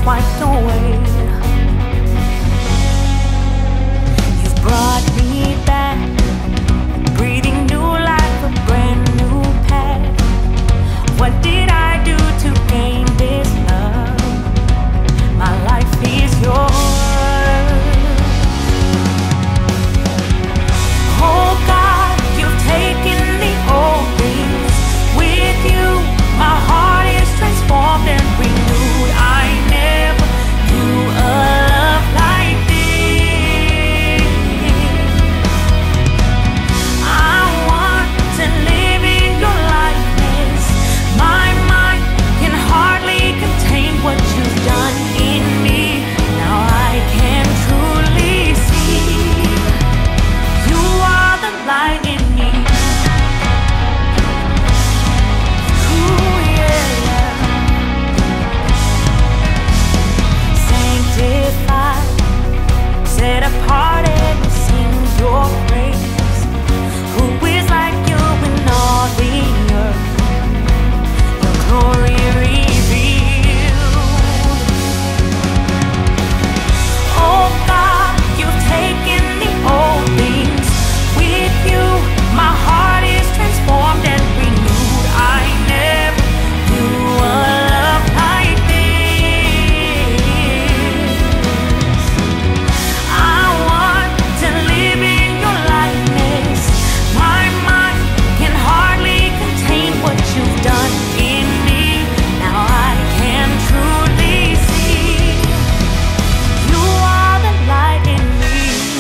wiped away. You've brought me back, breathing new life, a brand new path. What did I do to gain this love? My life is yours. Oh God, you've taken the old things. With you, my heart is transformed and renewed. I never knew a love like this. I want to live in your likeness. My mind can hardly contain what you've done in me. Now I can truly see you are the light in me. Ooh, yeah. Sanctified, set apart and sing your praise. Who is like you in all the earth? Your glory revealed. Oh God, you've taken the old things. With you, my heart is transformed and renewed. I never knew a love like this. I want to live in your likeness. My mind can hardly contain what you've done in me. Now I can truly see you are the light in me.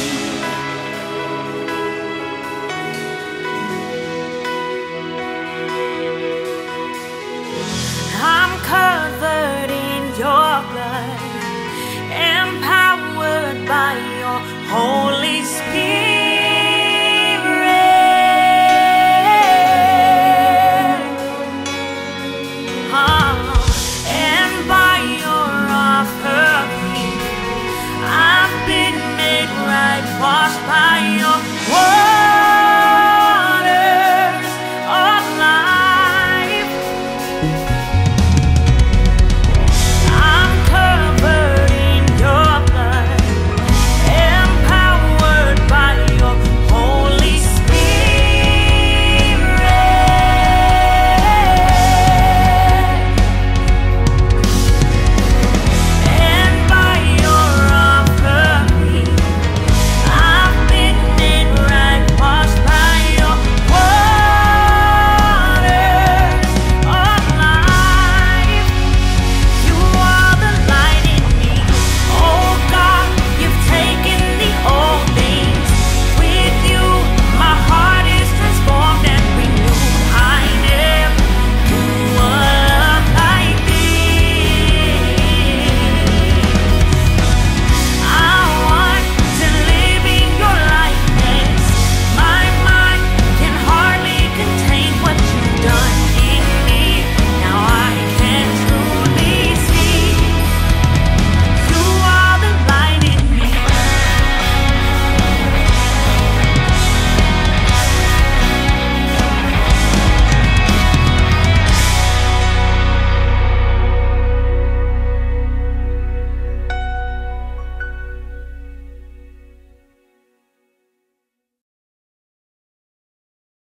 I'm covered in your blood, empowered by your Holy Spirit. And by your offering, I've been made right, washed by your word.